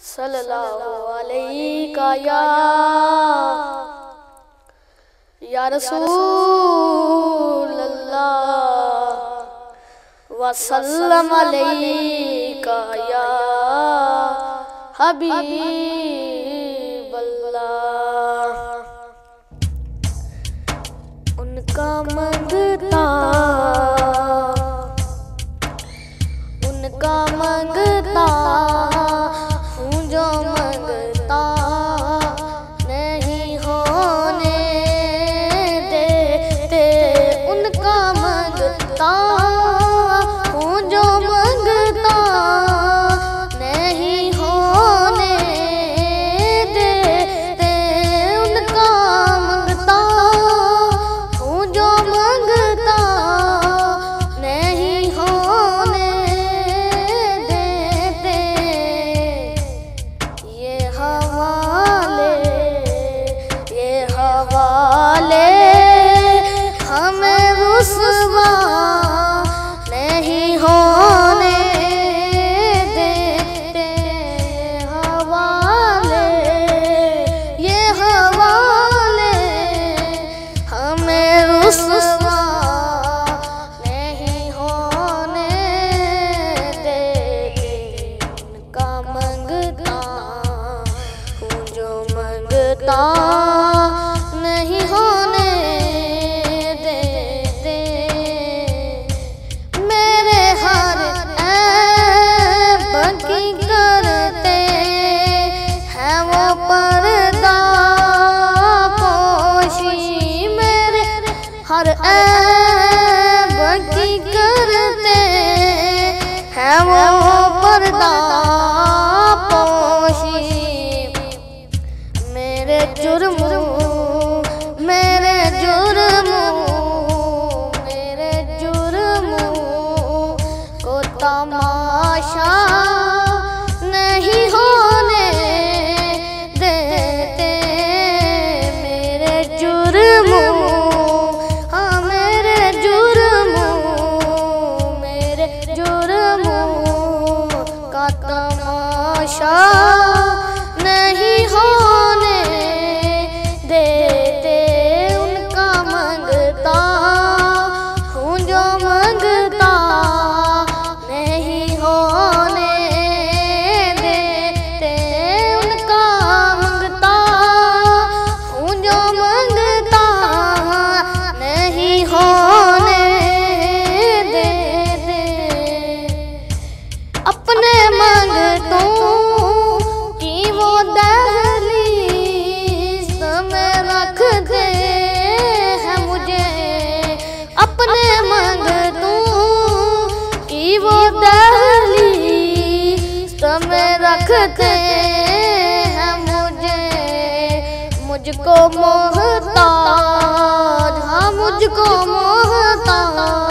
सल्लल्लाहु अलैका या रसूल अल्लाह वसल्लम अलैका या हबीब अल्लाह। उनका मंगता हूँ जो मंगता नहीं होने देते। उनका मंगता हूँ जो मंगता नहीं होने देते। उनका मंगता हूँ जो मंगता नहीं होने हमें रुसवा नहीं होने देते। हवाले ये हवाले हमें रुसवा नहीं होने देते। उनका मंगता हूँ जो मंगता नहीं होने देते। मेरे हर ऐब की करते हैं वो पर्दा पोशी। मेरे हर ऐब की करते हैं वो पर्दा पोशी। मेरे जुर्म को तमाशा नहीं होने देते। मेरे जुर्म का तमाशा नहीं होने देते। उनका मंगता हूँ जो मंगता नहीं होने देते। उनका मंगता हूँ जो मंगता नहीं होने देते। अपने मंगतों की वो दहलीज में रखते हैं मुझे। अपने मंगतों की वो दहलीज में रखते हैं मुझे। मुझको मोहताज, हाँ मुझको मोहताज